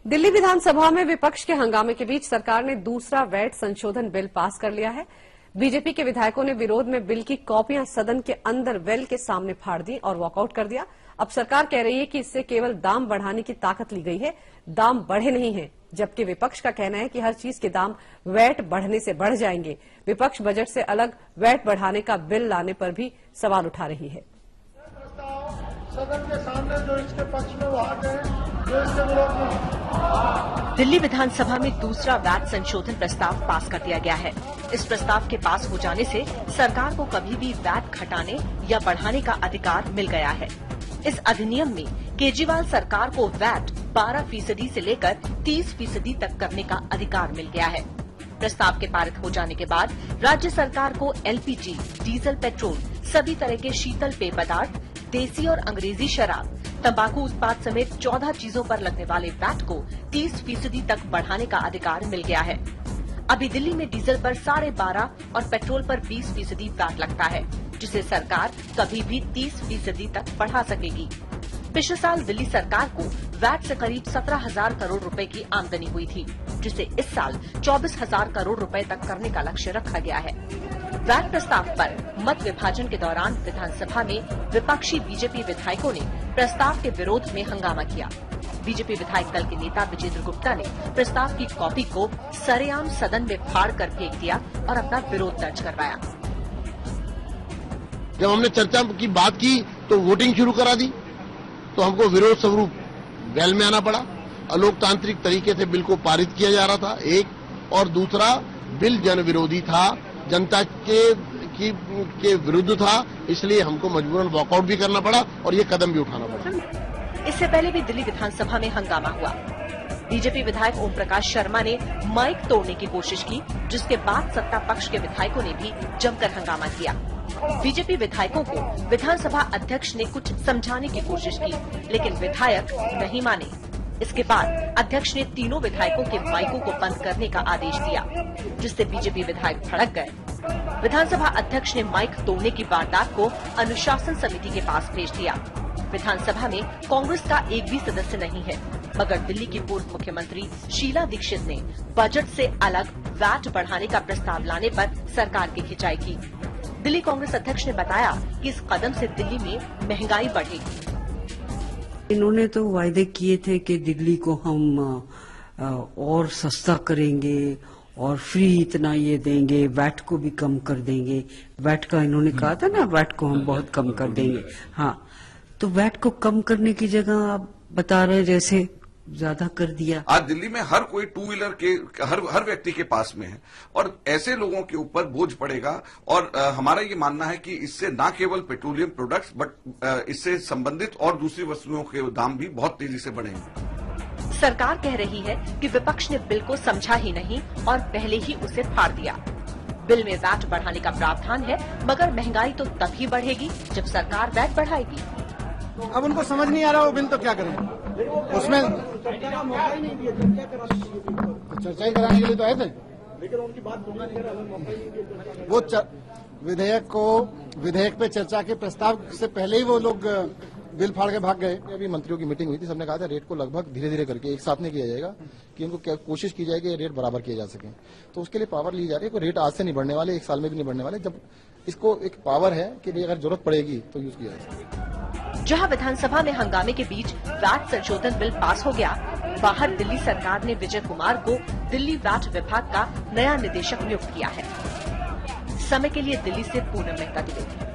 दिल्ली विधानसभा में विपक्ष के हंगामे के बीच सरकार ने दूसरा वैट संशोधन बिल पास कर लिया है। बीजेपी के विधायकों ने विरोध में बिल की कॉपियां सदन के अंदर वेल के सामने फाड़ दी और वॉकआउट कर दिया। अब सरकार कह रही है कि इससे केवल दाम बढ़ाने की ताकत ली गई है, दाम बढ़े नहीं हैं, जबकि विपक्ष का कहना है कि हर चीज के दाम वैट बढ़ने से बढ़ जाएंगे। विपक्ष बजट से अलग वैट बढ़ाने का बिल लाने पर भी सवाल उठा रही है। सदन के सामने जो इसके पक्ष में वो आ गए, जो इसके विरोध में। दिल्ली विधानसभा में दूसरा वैट संशोधन प्रस्ताव पास कर दिया गया है। इस प्रस्ताव के पास हो जाने से सरकार को कभी भी वैट घटाने या बढ़ाने का अधिकार मिल गया है। इस अधिनियम में केजरीवाल सरकार को वैट 12% से लेकर 30% तक करने का अधिकार मिल गया है। प्रस्ताव के पारित हो जाने के बाद राज्य सरकार को एलपीजी, डीजल, पेट्रोल, सभी तरह के शीतल पेय पदार्थ, देसी और अंग्रेजी शराब, तंबाकू उत्पाद समेत 14 चीजों पर लगने वाले वैट को 30% तक बढ़ाने का अधिकार मिल गया है। अभी दिल्ली में डीजल पर 12.5% और पेट्रोल पर 20% वैट लगता है, जिसे सरकार कभी भी 30% तक बढ़ा सकेगी। पिछले साल दिल्ली सरकार को वैट से करीब 17,000 करोड़ रुपए की आमदनी हुई थी, जिसे इस साल 24,000 करोड़ रुपए तक करने का लक्ष्य रखा गया है। वैट प्रस्ताव पर मत विभाजन के दौरान विधानसभा में विपक्षी बीजेपी विधायकों ने प्रस्ताव के विरोध में हंगामा किया। बीजेपी विधायक दल के नेता विजेंद्र गुप्ता ने प्रस्ताव की कॉपी को सरेआम सदन में फाड़ कर फेंक दिया और अपना विरोध दर्ज करवाया। जब हमने चर्चा की बात की तो वोटिंग शुरू करा दी, तो हमको विरोध स्वरूप वेल में आना पड़ा। अलोकतांत्रिक तरीके से बिल को पारित किया जा रहा था, एक, और दूसरा बिल जन विरोधी था, जनता के विरुद्ध था, इसलिए हमको मजबूरन वॉकआउट भी करना पड़ा और ये कदम भी उठाना पड़ा। इससे पहले भी दिल्ली विधानसभा में हंगामा हुआ। बीजेपी विधायक ओम प्रकाश शर्मा ने माइक तोड़ने की कोशिश की, जिसके बाद सत्ता पक्ष के विधायकों ने भी जमकर हंगामा किया। बीजेपी विधायकों को विधानसभा अध्यक्ष ने कुछ समझाने की कोशिश की, लेकिन विधायक नहीं माने। इसके बाद अध्यक्ष ने तीनों विधायकों के माइकों को बंद करने का आदेश दिया, जिससे बीजेपी विधायक भड़क गए। विधानसभा अध्यक्ष ने माइक तोड़ने की वारदात को अनुशासन समिति के पास भेज दिया। विधानसभा में कांग्रेस का एक भी सदस्य नहीं है, मगर दिल्ली की पूर्व मुख्यमंत्री शीला दीक्षित ने बजट से अलग वैट बढ़ाने का प्रस्ताव लाने पर सरकार की खिंचाई की। दिल्ली कांग्रेस अध्यक्ष ने बताया कि इस कदम से दिल्ली में महंगाई बढ़ेगी। इन्होंने तो वायदे किए थे कि दिल्ली को हम और सस्ता करेंगे और फ्री इतना ये देंगे, वैट को भी कम कर देंगे। वैट का इन्होंने कहा था ना, वैट को हम बहुत कम कर देंगे। हाँ, तो वैट को कम करने की जगह आप बता रहे जैसे ज्यादा कर दिया। आज दिल्ली में हर कोई टू व्हीलर के हर व्यक्ति के पास में है और ऐसे लोगों के ऊपर बोझ पड़ेगा। और हमारा ये मानना है कि इससे न केवल पेट्रोलियम प्रोडक्ट्स बट इससे संबंधित और दूसरी वस्तुओं के दाम भी बहुत तेजी से बढ़ेंगे। सरकार कह रही है कि विपक्ष ने बिल को समझा ही नहीं और पहले ही उसे फाड़ दिया। बिल में वैट बढ़ाने का प्रावधान है, मगर महंगाई तो तभी बढ़ेगी जब सरकार वैट बढ़ाएगी। अब उनको समझ नहीं आ रहा वो बिल तो क्या करें, उसमें चर्चा ही कराने के लिए तो आए थे, लेकिन उनकी बात वो विधेयक पे चर्चा के प्रस्ताव से पहले ही वो लोग बिल फाड़ के भाग गए। अभी मंत्रियों की मीटिंग हुई थी, सबने कहा था रेट को लगभग धीरे धीरे करके एक साथ नहीं किया जाएगा, कि इनको कोशिश की जाएगी कि रेट बराबर किए जा सके। तो उसके लिए पावर ली जा रही है, रेट आज से नहीं बढ़ने वाले, एक साल में भी नहीं बढ़ने वाले। जब इसको एक पावर है कि अगर जरूरत पड़ेगी तो यूज किया जा सके। जहां विधानसभा में हंगामे के बीच वैट संशोधन बिल पास हो गया, बाहर दिल्ली सरकार ने विजय कुमार को दिल्ली वैट विभाग का नया निदेशक नियुक्त किया है। समय के लिए दिल्ली से पूनम मेहता।